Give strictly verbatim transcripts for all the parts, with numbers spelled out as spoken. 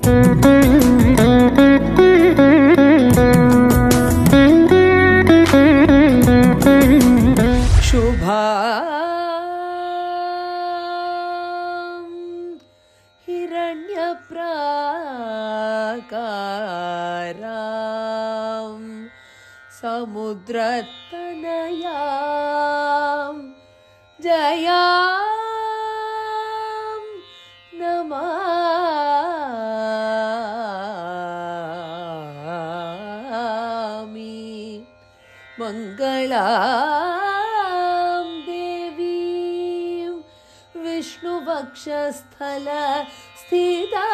शुभा हिरण्यप्राकारां समुद्रतनयां जयां नमामि मंगलां देवीं विष्णुवक्षस्थल स्थिता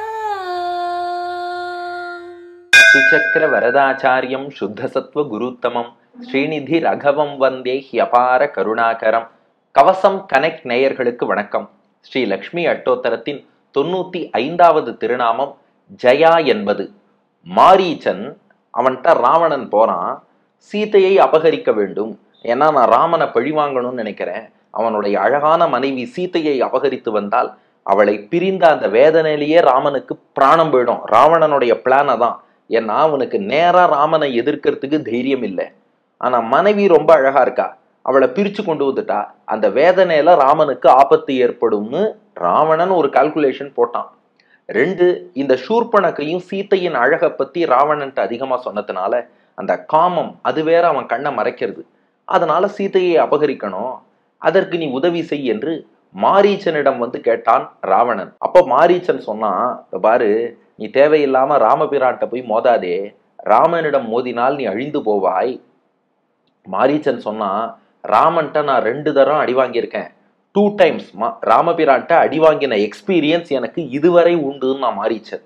सुचक्र वरदाचार्यं शुद्धसत्व गुरुत्तमं ஸ்ரீநிதி ரகவம் வந்தே ஹியபார கருணாகரம். கவசம் கனெக்ட் நேயர்களுக்கு வணக்கம். ஸ்ரீ லக்ஷ்மி அட்டோத்தரத்தின் தொண்ணூத்தி ஐந்தாவது திருநாமம் ஜயா என்பது. மாரீச்சன் அவன்கிட்ட ராவணன் போறான், சீதையை அபகரிக்க வேண்டும், ஏன்னா நான் ராமனை பழிவாங்கணும்னு நினைக்கிறேன், அவனுடைய அழகான மனைவி சீதையை அபகரித்து வந்தால் அவளை பிரிந்த அந்த வேதனையிலேயே ராமனுக்கு பிராணம் போயிடும். ராவணனுடைய பிளானை தான். ஏன்னா அவனுக்கு நேரா ராமனை எதிர்க்கிறதுக்கு தைரியம் இல்லை. ஆனா மனைவி ரொம்ப அழகா இருக்கா, அவளை பிரிச்சு கொண்டு வந்துட்டா அந்த வேதனையில ராமனுக்கு ஆபத்து ஏற்படும்னு ராவணன் ஒரு கால்குலேஷன் போட்டான். ரெண்டு, இந்த சூர்பனகையும் சீத்தையின் அழகை பத்தி ராவணன்ட்டு அதிகமா சொன்னதுனால அந்த காமம் அது வேற அவன் கண்ணை மறைக்கிறது. அதனால சீத்தையை அபகரிக்கணும், அதற்கு நீ உதவி செய் என்று மாரீச்சனிடம் வந்து கேட்டான் ராவணன். அப்ப மாரீச்சன் சொன்னான், பாரு, நீ தேவையில்லாம ராமபிரான்ட்ட போய் மோதாதே, ராமனிடம் மோதினால் நீ அழிந்து போவாய். மாரீச்சன் சொன்னா, ராமன்ட்ட நான் ரெண்டு தரம் அடி வாங்கியிருக்கேன், டூ டைம்ஸ் ராமபிரான்ட்ட அடி வாங்கின எக்ஸ்பீரியன்ஸ் எனக்கு இதுவரை உண்டுன்னு நான் மாரீச்சன்.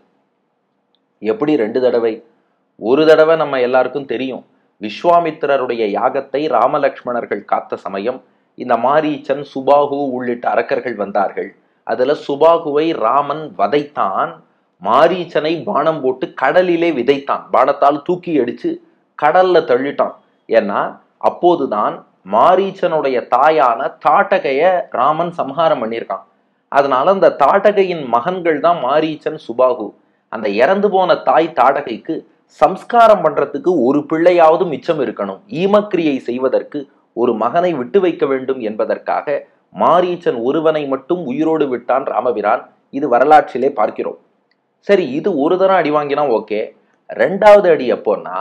எப்படி ரெண்டு தடவை? ஒரு தடவை நம்ம எல்லாருக்கும் தெரியும், விஸ்வாமித்திரருடைய யாகத்தை ராமலக்ஷ்மணர்கள் காத்த சமயம் இந்த மாரீச்சன் சுபாகு உள்ளிட்ட அரக்கர்கள் வந்தார்கள். அதுல சுபாகுவை ராமன் வதைத்தான், மாரீச்சனை பானம் போட்டு கடலிலே விதைத்தான், பானத்தால் தூக்கி அடிச்சு கடல்ல தள்ளிட்டான். ஏன்னா அப்போதுதான் மாரீச்சனுடைய தாயான தாட்டகைய ராமன் சம்ஹாரம் பண்ணியிருக்கான். அதனால அந்த தாட்டகையின் மகன்கள் தான் மாரீச்சன் சுபாகு. அந்த இறந்து போன தாய் தாட்டகைக்கு சம்ஸ்காரம் பண்றதுக்கு ஒரு பிள்ளையாவது மிச்சம் இருக்கணும், ஈமக்கிரியை செய்வதற்கு ஒரு மகனை விட்டு வைக்க வேண்டும் என்பதற்காக மாரீச்சன் ஒருவனை மட்டும் உயிரோடு விட்டான் ராமபிரான். இது வரலாற்றிலே பார்க்கிறோம். சரி, இது ஒரு தரம் அடி வாங்கினா ஓகே. ரெண்டாவது அடி எப்போன்னா,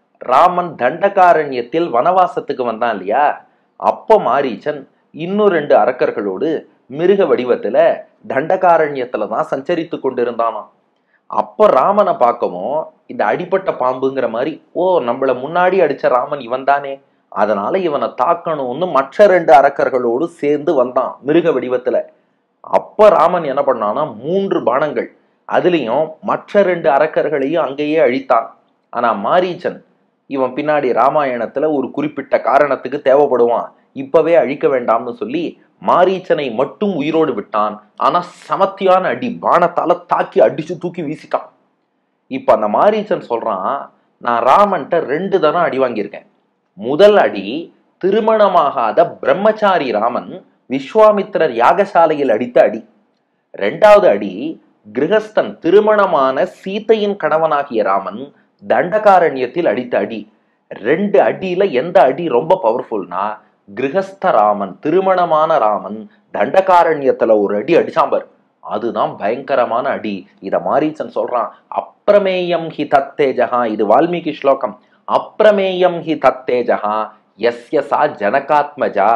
ராமன் தண்டகாரண்யத்தில் வனவாசத்துக்கு வந்தான் இல்லையா, அப்போ மாரீச்சன் இன்னும் ரெண்டு அரக்கர்களோடு மிருக வடிவத்துல தண்டகாரண்யத்துல தான் சஞ்சரித்து கொண்டிருந்தானாம். அப்போ ராமனை பார்க்கவும் இந்த அடிப்பட்ட பாம்புங்கிற மாதிரி, ஓ நம்மள முன்னாடி அடிச்ச ராமன் இவன் தானே, அதனால இவனை தாக்கணும்னு மற்ற ரெண்டு அரக்கர்களோடு சேர்ந்து வந்தான் மிருக வடிவத்துல. அப்ப ராமன் என்ன பண்ணானா, மூன்று பானங்கள், அதுலயும் மற்ற ரெண்டு அரக்கர்களையும் அங்கேயே அழித்தான். ஆனா மாரீச்சன் இவன் பின்னாடி ராமாயணத்துல ஒரு குறிப்பிட்ட காரணத்துக்கு தேவைப்படுவான், இப்பவே அழிக்க வேண்டாம்னு சொல்லி மாரீச்சனை மட்டும் உயிரோடு விட்டான். ஆனா சமத்தியான அடி, பானத்தால தாக்கி அடிச்சு தூக்கி வீசிட்டான். இப்ப அந்த மாரீச்சன் சொல்றான், நான் ராமன்ட்ட ரெண்டு தரம் அடி வாங்கியிருக்கேன். முதல் அடி திருமணமாகாத பிரம்மச்சாரி ராமன் விஸ்வாமித்திரர் யாகசாலையில் அடித்த அடி. ரெண்டாவது அடி கிரகஸ்தன் திருமணமான சீத்தையின் கணவனாகிய ராமன் தண்டகாரண்யத்தில் அடித்த அடி. ரெண்டு அடியில எந்த அடி ரொம்ப பவர்ஃபுல்னா, கிரகஸ்த ராமன் திருமணமான ராமன் தண்டகாரண்யத்துல ஒரு அடி அடிச்சாம்பர், அதுதான் பயங்கரமான அடி. இத மாரீச்சன் சொல்றான், அப்ரமேயம் ஹி தத்தேஜகா, இது வால்மீகி ஸ்லோகம். அப்ரமேயம் ஹி தத்தேஜகா யஸ்ய சா ஜனகாத்மஜா,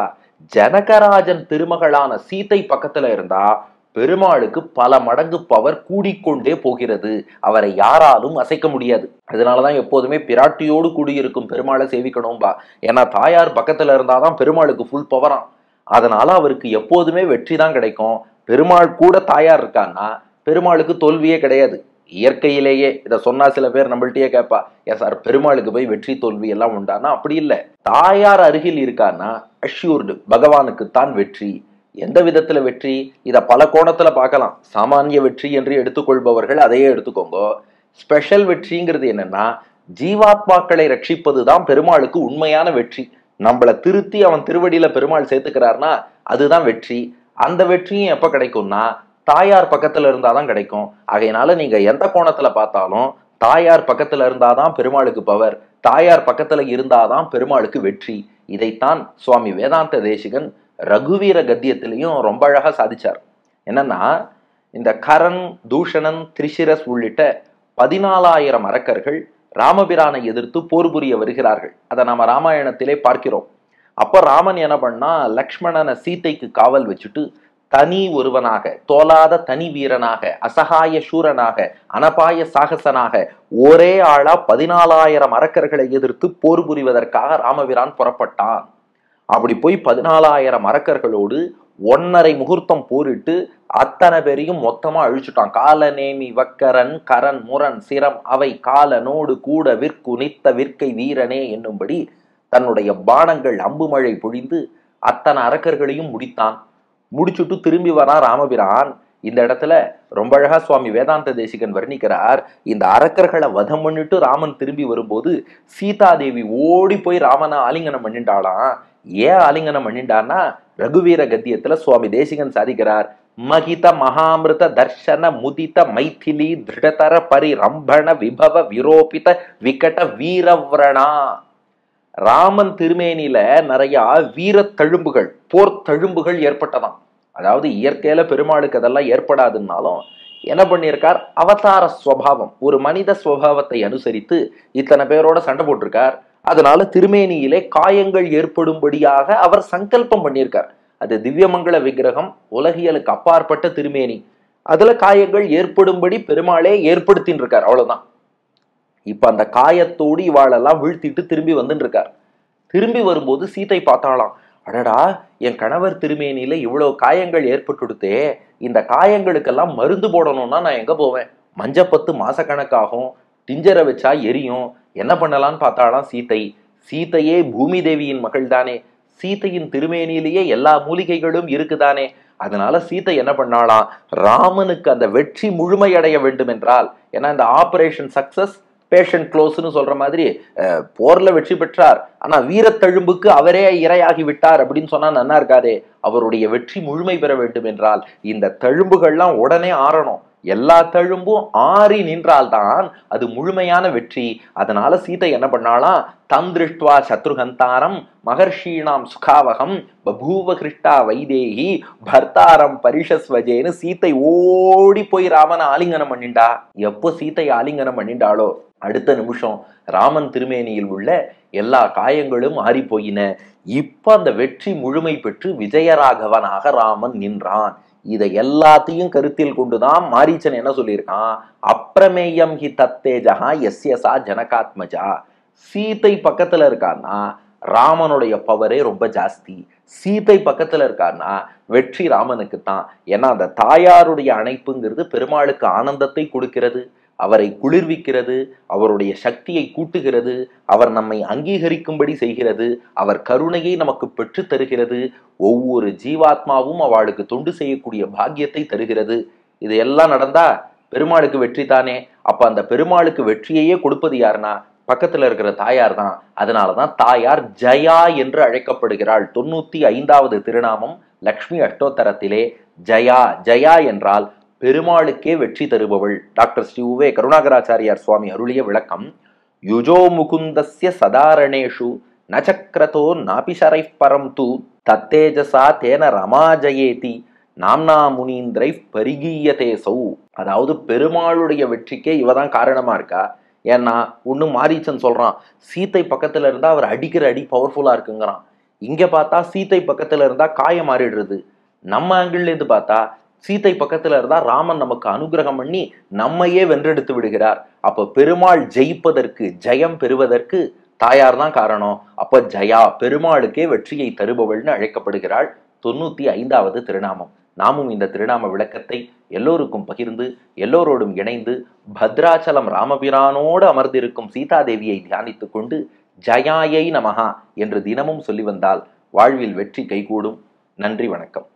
ஜனகராஜன் திருமகளான சீத்தை பக்கத்துல இருந்தா பெருமாளுக்கு பல மடங்கு பவர் கூடிக்கொண்டே போகிறது, அவரை யாராலும் அசைக்க முடியாது. அதனாலதான் எப்போதுமே பிராட்டியோடு கூடியிருக்கும் பெருமாளை சேவிக்கணும்பா. ஏன்னா தாயார் பக்கத்துல இருந்தாதான் பெருமாளுக்கு ஃபுல் பவராம். அதனால அவருக்கு எப்போதுமே வெற்றி தான் கிடைக்கும். பெருமாள் கூட தாயார் இருக்கான்னா பெருமாளுக்கு தோல்வியே கிடையாது இயற்கையிலேயே. இதை சொன்னா சில பேர் நம்மள்கிட்டயே கேட்பா, ஏன் சார் பெருமாளுக்கு போய் வெற்றி தோல்வி எல்லாம் உண்டானா? அப்படி இல்லை. தாயார் அருகில் இருக்கான்னா அஷ்யூர்டு, பகவானுக்கு தான் வெற்றி. எந்த விதத்துல வெற்றி? இதை பல கோணத்துல பார்க்கலாம். சாமானிய வெற்றி என்று எடுத்துக்கொள்பவர்கள் அதையே எடுத்துக்கோங்க. ஸ்பெஷல் வெற்றிங்கிறது என்னன்னா, ஜீவாத்மாக்களை ரட்சிப்பதுதான் பெருமாளுக்கு உண்மையான வெற்றி. நம்மளை திருத்தி அவன் திருவடியில பெருமாள் சேர்த்துக்கிறார்னா அதுதான் வெற்றி. அந்த வெற்றியும் எப்ப கிடைக்கும்னா, தாயார் பக்கத்துல இருந்தாதான் கிடைக்கும். ஆகையினால நீங்க எந்த கோணத்துல பார்த்தாலும் தாயார் பக்கத்துல இருந்தாதான் பெருமாளுக்கு பவர், தாயார் பக்கத்துல இருந்தாதான் பெருமாளுக்கு வெற்றி. இதைத்தான் சுவாமி வேதாந்த தேசிகன் ரகுவீர கத்தியத்திலையும் ரொம்ப அழகா சாதிச்சார். என்னன்னா, இந்த கரண், தூஷணன், திரிசிரஸ் உள்ளிட்ட பதினாலாயிரம் அரக்கர்கள் ராமபிரானை எதிர்த்து போர் புரிய வருகிறார்கள். அதை நாம ராமாயணத்திலே பார்க்கிறோம். அப்ப ராமன் என்ன பண்ணா, லக்ஷ்மணனை சீதைக்கு காவல் வச்சுட்டு தனி ஒருவனாக, தோலாத தனி வீரனாக, அசகாய சூரனாக, அனபாய சாகசனாக ஒரே ஆளா பதினாலாயிரம் அரக்கர்களை எதிர்த்து போர் புரிவதற்காக ராமபிரான் புறப்பட்டான். அப்படி போய் பதினாலாயிரம் அரக்கர்களோடு ஒன்னரை முகூர்த்தம் போரிட்டு அத்தனை பேரையும் மொத்தமா அழிச்சுட்டான். கால நேமி வக்கரன் கரன் முரண் சிரம் அவை காலனோடு கூட விற்கு நித்த விற்கை வீரனே என்னும்படி தன்னுடைய பானங்கள் அம்பு மழை பொழிந்து அத்தனை அரக்கர்களையும் முடித்தான். முடிச்சுட்டு திரும்பி வரா ராமபிரான். இந்த இடத்துல ரொம்ப அழகா சுவாமி வேதாந்த தேசிகன் வர்ணிக்கிறார். இந்த அரக்கர்களை வதம் பண்ணிட்டு ராமன் திரும்பி வரும்போது சீதாதேவி ஓடி போய் ராமனை ஆலிங்கனம் பண்ணிட்டாளாம். ஏன் ஆலிங்கனம் பண்ணிட்டான்னா, ரகுவீர கத்தியத்துல சுவாமி தேசிகன் சாதிக்கிறார், மகித மகாமிருத தர்ஷன முதித மைதிலி திருடதர பரிரம்பண விபவ விரோபித விகட வீரவ்ரணா. ராமன் திருமேனில நிறைய வீர தழும்புகள், போர் தழும்புகள் ஏற்பட்டதாம். அதாவது இயற்கையில பெருமாளுக்கு அதெல்லாம் ஏற்படாதுன்னாலும் என்ன பண்ணியிருக்கார், அவதார ஸ்வபாவம், ஒரு மனித ஸ்வபாவத்தை அனுசரித்து இத்தனை பேரோட சண்டை போட்டிருக்கார். அதனால திருமேனியிலே காயங்கள் ஏற்படும்படியாக அவர் சங்கல்பம் பண்ணியிருக்கார். அது திவ்யமங்கள விக்கிரகம், உலகியலுக்கு அப்பாற்பட்ட திருமேனி, அதுல காயங்கள் ஏற்படும்படி பெருமாளே ஏற்படுத்தின்னு இருக்கார். அவ்வளவுதான். இப்ப அந்த காயத்தோடு இவாளெல்லாம் வீழ்த்திட்டு திரும்பி வந்துட்டு இருக்கார். திரும்பி வரும்போது சீதை பார்த்தாலாம், அடடா, என் கணவர் திருமேனியில இவ்வளவு காயங்கள் ஏற்பட்டுடுத்தே, இந்த காயங்களுக்கெல்லாம் மருந்து போடணும்னா நான் எங்க போவேன்? மஞ்சப்பத்து மாசக்கணக்காகும், டிஞ்சரை வச்சா எரியும், என்ன பண்ணலான்னு பார்த்தாலாம் சீதை. சீதையே பூமி தேவியின் மகள் தானே, சீதையின் திருமேனியிலேயே எல்லா மூலிகைகளும் இருக்குதானே. அதனால சீதை என்ன பண்ணாலாம், ராமனுக்கு அந்த வெற்றி முழுமையடைய வேண்டும் என்றால், ஏன்னா இந்த ஆபரேஷன் சக்சஸ் பேஷண்ட் க்ளோஸ்னு சொல்ற மாதிரி போர்ல வெற்றி பெற்றார், ஆனா வீரத்தழும்புக்கு அவரே இரையாகி விட்டார் அப்படின்னு சொன்னா நன்னா இருக்காதே. அவருடைய வெற்றி முழுமை பெற வேண்டும் என்றால் இந்த தழும்புகள்லாம் உடனே ஆறணும். எல்லா தழும்பும் ஆறி நின்றால்தான் அது முழுமையான வெற்றி. அதனால சீதை என்ன பண்ணாலாம், தம் திருஷ்டுவா சத்ருகந்தாரம் மகர்ஷீணாம் சுகாவகம் பபூவ கிருஷ்டா வைதேகி பர்த்தாரம் பரிஷஸ்வஜேன்னு சீதை ஓடி போய் ராமனை ஆலிங்கனம் பண்ணிண்டா. எப்போ சீதை ஆலிங்கனம் பண்ணிண்டாளோ அடுத்த நிமிஷம் ராமன் திருமேனியில் உள்ள எல்லா காயங்களும் ஆறி போயின. இப்ப அந்த வெற்றி முழுமை பெற்று விஜயராகவனாக ராமன் நின்றான். இதை எல்லாத்தையும் கருத்தில் கொண்டுதான் மாரீச்சன் என்ன சொல்லியிருக்கான், அப்பிரமேயம் ஹி தத்தேஜா எஸ்யசா ஜனகாத்மஜா. சீதை பக்கத்துல இருக்கான்னா ராமனுடைய பவரே ரொம்ப ஜாஸ்தி. சீதை பக்கத்துல இருக்கான்னா வெற்றி ராமனுக்கு தான். ஏன்னா அந்த தாயாருடைய அணைப்புங்கிறது பெருமாளுக்கு ஆனந்தத்தை கொடுக்கிறது, அவரை குளிர்விக்கிறது, அவருடைய சக்தியை கூட்டுகிறது, அவர் நம்மை அங்கீகரிக்கும்படி செய்கிறது, அவர் கருணையை நமக்கு பெற்று தருகிறது, ஒவ்வொரு ஜீவாத்மாவும் அவளுக்கு தொண்டு செய்யக்கூடிய பாக்கியத்தை தருகிறது. இது எல்லாம் நடந்தா பெருமாளுக்கு வெற்றி தானே. அப்ப அந்த பெருமாளுக்கு வெற்றியையே கொடுப்பது யாருன்னா பக்கத்துல இருக்கிற தாயார் தான். அதனாலதான் தாயார் ஜயா என்று அழைக்கப்படுகிறாள். தொண்ணூத்தி ஐந்தாவது திருநாமம் லக்ஷ்மி அஷ்டோத்தரத்திலே ஜயா. ஜயா என்றால் பெருமாளுக்கே வெற்றி தருபவள். டாக்டர் ஸ்ரீ உவே கருணாகராச்சாரியார் சுவாமி அருளிய விளக்கம், யுஜோ முகுந்தஸ்ய சதாரணேஷு நச்சக்ரதோ நாபிஷரை பரம் தூ தத்தேஜசா தேன ரமாஜயேதி நாம்னா முனீந்திரை பரிகீயதே சௌ. அதாவது பெருமாளுடைய வெற்றிக்கே இவதான் காரணமா இருக்கா. ஏன்னா ஒண்ணு மாரீச்சன் சொல்றான், சீத்தை பக்கத்துல இருந்தா அவர் அடிக்கிற அடி பவர்ஃபுல்லா இருக்குங்கிறான். இங்க பார்த்தா சீத்தை பக்கத்துல இருந்தா காயம் மாறிடுறது. நம்ம ஆங்கிள் இருந்து பார்த்தா சீத்தை பக்கத்துல இருந்தா ராமன் நமக்கு அனுகிரகம் பண்ணி நம்மையே வென்றெடுத்து விடுகிறார். அப்ப பெருமாள் ஜெயிப்பதற்கு, ஜெயம் பெறுவதற்கு தாயார் தான் காரணம். அப்ப ஜயா, பெருமாளுக்கே வெற்றியை தருபவள்னு அழைக்கப்படுகிறாள். தொண்ணூத்தி ஐந்தாவது திருநாமம். நாமும் இந்த திருநாம விளக்கத்தை எல்லோருக்கும் பகிர்ந்து எல்லோரோடும் இணைந்து பத்ராச்சலம் ராமபிரானோடு அமர்ந்திருக்கும் சீதாதேவியை தியானித்துக் கொண்டு ஜயாயை நமஹா என்று தினமும் சொல்லி வந்தால் வாழ்வில் வெற்றி கைகூடும். நன்றி, வணக்கம்.